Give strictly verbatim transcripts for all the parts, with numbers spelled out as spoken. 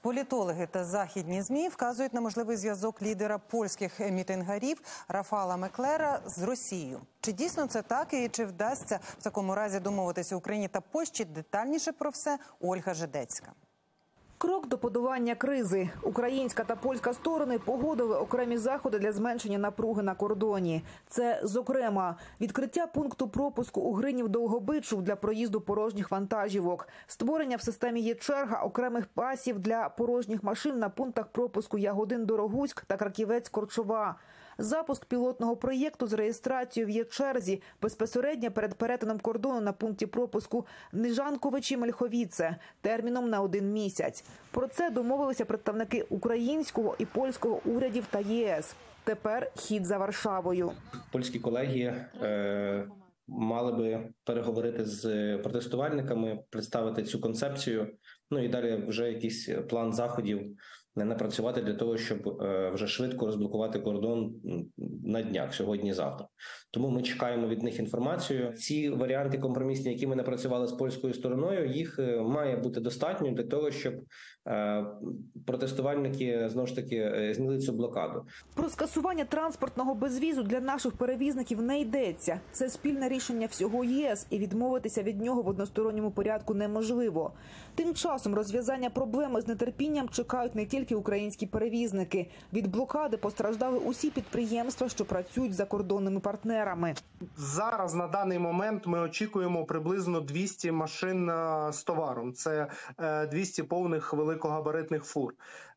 Політологи та західні ЗМІ вказують на можливий зв'язок лідера польських мітингарів Рафала Меклера з Росією. Чи дійсно це так і чи вдасться в такому разі домовитися Україні та Польщі? Детальніше про все Ольга Жидецька. Крок до подолання кризи. Українська та польська сторони погодили окремі заходи для зменшення напруги на кордоні. Це, зокрема, відкриття пункту пропуску у Гринів-Довгобичів для проїзду порожніх вантажівок, створення в системі «Є-черга» окремих пасів для порожніх машин на пунктах пропуску Ягодин-Дорогуськ та Краківець-Корчова, запуск пілотного проєкту з реєстрацією в Є-черзі безпосередньо перед перетином кордону на пункті пропуску Нижанковичі-Мельховіце терміном на один місяць. Про це домовилися представники українського і польського урядів та ЄС. Тепер хід за Варшавою. Польські колеги е, мали би переговорити з протестувальниками, представити цю концепцію, ну і далі вже якийсь план заходів не напрацювати для того, щоб е, вже швидко розблокувати кордон на днях, сьогодні-завтра. Тому ми чекаємо від них інформацію. Ці варіанти компромісні, які ми напрацювали з польською стороною, їх має бути достатньо для того, щоб е, протестувальники, знову ж таки, зняли цю блокаду. Про скасування транспортного безвізу для наших перевізників не йдеться. Це спільне рішення всього ЄС, і відмовитися від нього в односторонньому порядку неможливо. Тим часом розв'язання проблеми з нетерпінням чекають не тільки українські перевізники. Від блокади постраждали усі підприємства, що працюють з закордонними партнерами. Зараз, на даний момент, ми очікуємо приблизно двісті машин з товаром. Це двісті повних великогабаритних фур.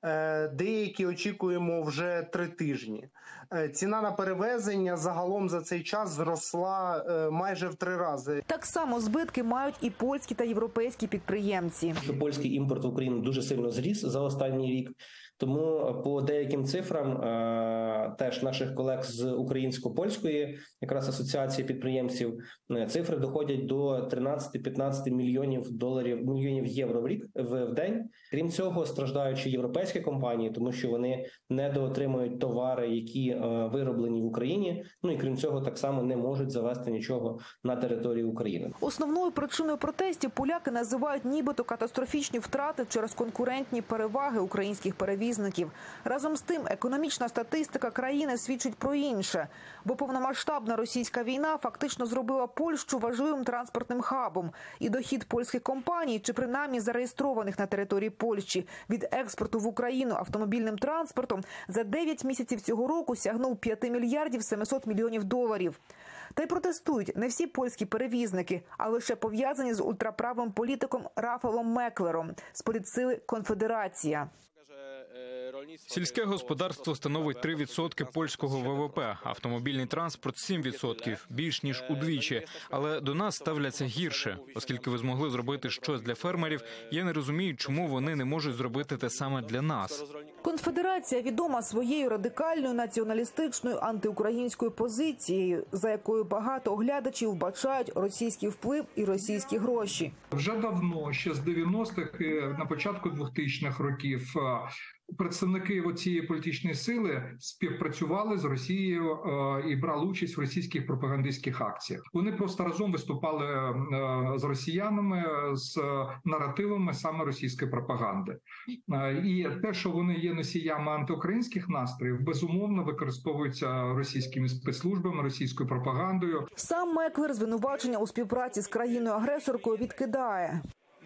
Деякі очікуємо вже три тижні. Ціна на перевезення загалом за цей час зросла майже в три рази. Так само збитки мають і польські та європейські підприємці. Польський імпорт в Україну дуже сильно зріс за останній рік. Тому по деяким цифрам теж наших колег з українсько-польської якраз асоціації підприємців цифри доходять до тринадцять-п'ятнадцять мільйонів доларів, мільйонів євро в рік в день. Крім цього, страждаючи європейські компанії, тому що вони недоотримують товари, які вироблені в Україні. Ну і крім цього, так само не можуть завести нічого на територію України. Основною причиною протестів поляки називають нібито катастрофічні втрати через конкурентні переваги українських перевізників. Разом з тим, економічна статистика країни свідчить про інше, бо повномасштабна російська війна фактично зробила Польщу важливим транспортним хабом. І дохід польських компаній, чи принаймні зареєстрованих на території Польщі, від експорту в Україну автомобільним транспортом за дев'ять місяців цього року сягнув п'ять мільярдів сімсот мільйонів доларів. Та й протестують не всі польські перевізники, а лише пов'язані з ультраправим політиком Рафалом Меклером з політсили «Конфедерація». Сільське господарство становить три відсотки польського ВВП, автомобільний транспорт – сім відсотків, більш ніж удвічі. Але до нас ставляться гірше. Оскільки ви змогли зробити щось для фермерів, я не розумію, чому вони не можуть зробити те саме для нас. Конфедерація відома своєю радикальною націоналістичною антиукраїнською позицією, за якою багато оглядачів вбачають російський вплив і російські гроші. Вже давно, ще з дев'яностих, на початку двохтисячних років, представники цієї політичної сили співпрацювали з Росією і брали участь в російських пропагандистських акціях. Вони просто разом виступали з росіянами з наративами саме російської пропаганди. І те, що вони є носіями антиукраїнських настроїв, безумовно використовуються російськими спецслужбами, російською пропагандою. Сам Меклер звинувачення у співпраці з країною-агресоркою відкидає.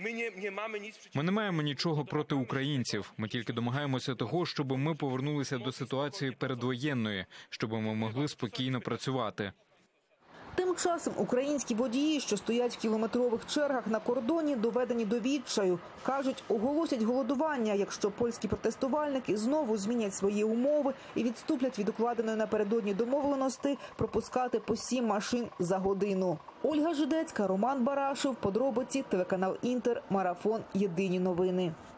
Ми не маємо нічого проти українців. Ми тільки домагаємося того, щоб ми повернулися до ситуації передвоєнної, щоб ми могли спокійно працювати. Тим часом українські водії, що стоять в кілометрових чергах на кордоні, доведені до відчаю. Кажуть, оголосять голодування, якщо польські протестувальники знову змінять свої умови і відступлять від укладеної напередодні домовленості пропускати по сім машин за годину. Ольга Жидецька, Роман Барашев, подробиці, телеканал Інтер, Марафон, Єдині новини.